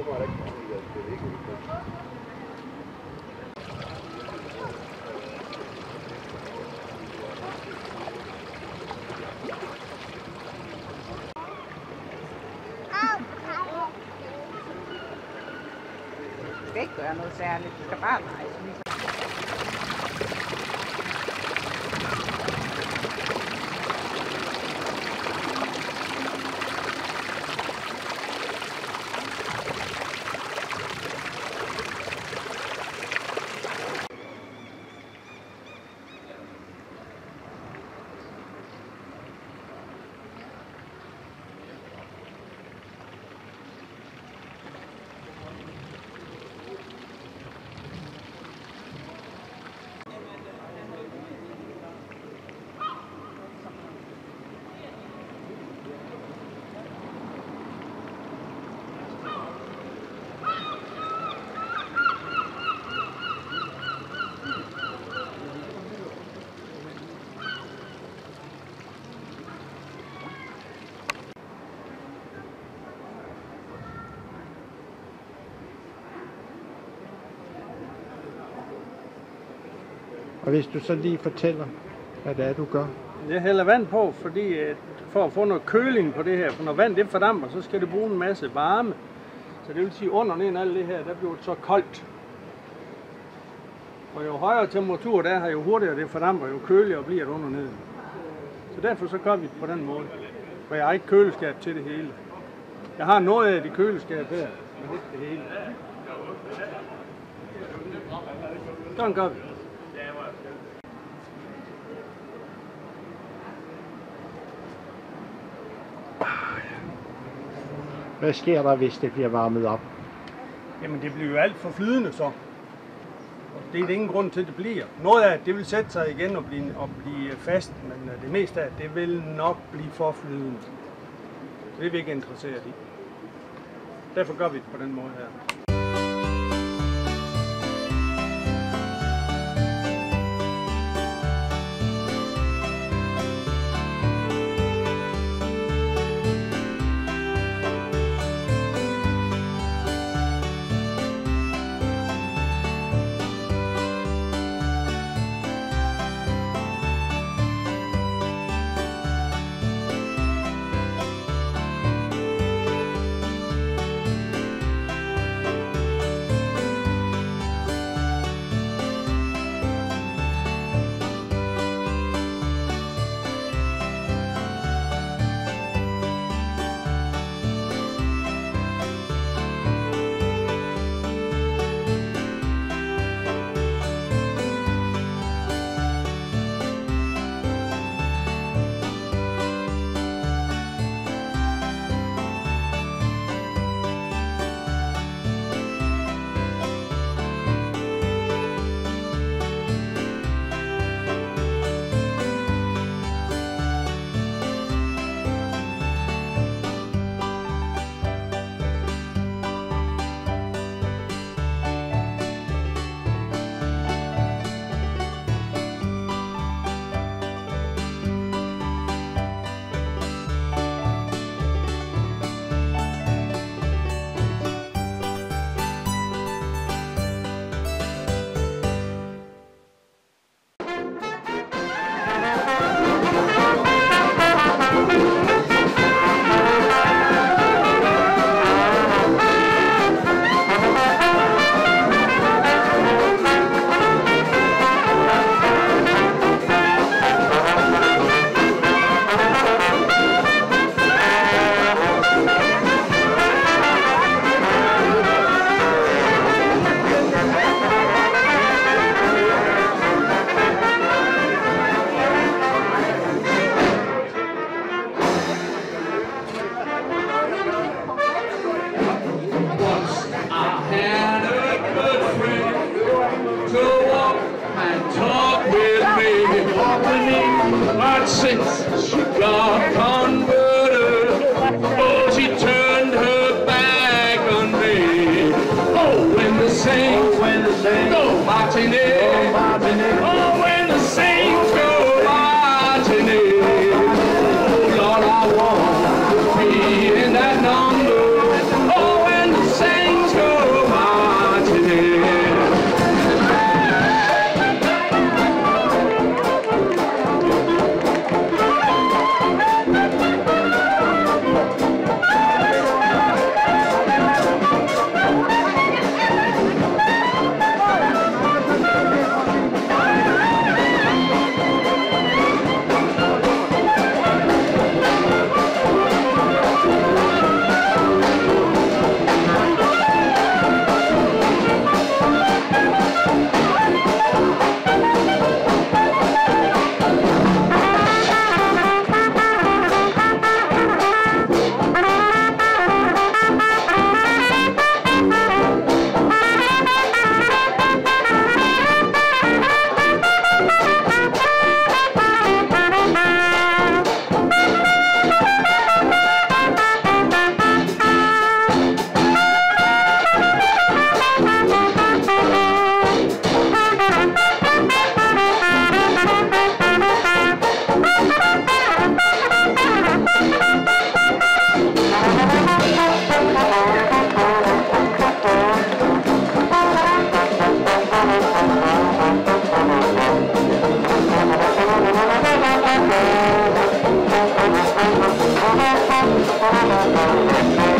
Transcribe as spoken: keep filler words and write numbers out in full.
Du skal ikke gøre noget særligt, du skal bare rejse. Og hvis du så lige fortæller, hvad det er, du gør? Jeg hælder vand på, fordi for at få noget køling på det her, for når vand det fordamper, så skal det bruge en masse varme. Så det vil sige, under neden alt det her, der bliver det så koldt. Og jo højere temperatur der er, jo hurtigere det fordamper, jo køligere bliver det under neden. Så derfor så gør vi det på den måde. For jeg har ikke køleskab til det hele. Jeg har noget af det køleskab her, men ikke det hele. Sådan gør vi. Hvad sker der, hvis det bliver varmet op? Jamen det bliver jo alt for flydende så. Og det er det ingen grund til, at det bliver. Noget af det vil sætte sig igen og blive, og blive fast, men det meste af det vil nok blive for flydende. Det er vi ikke interesseret i. Derfor gør vi det på den måde her. But since she got converted, oh, she turned her back on me. Oh, when the saints, when the saints go marching in, oh, when the saints go marching in, oh, Lord, I want to be in that number. Oh, when the saints Thank you.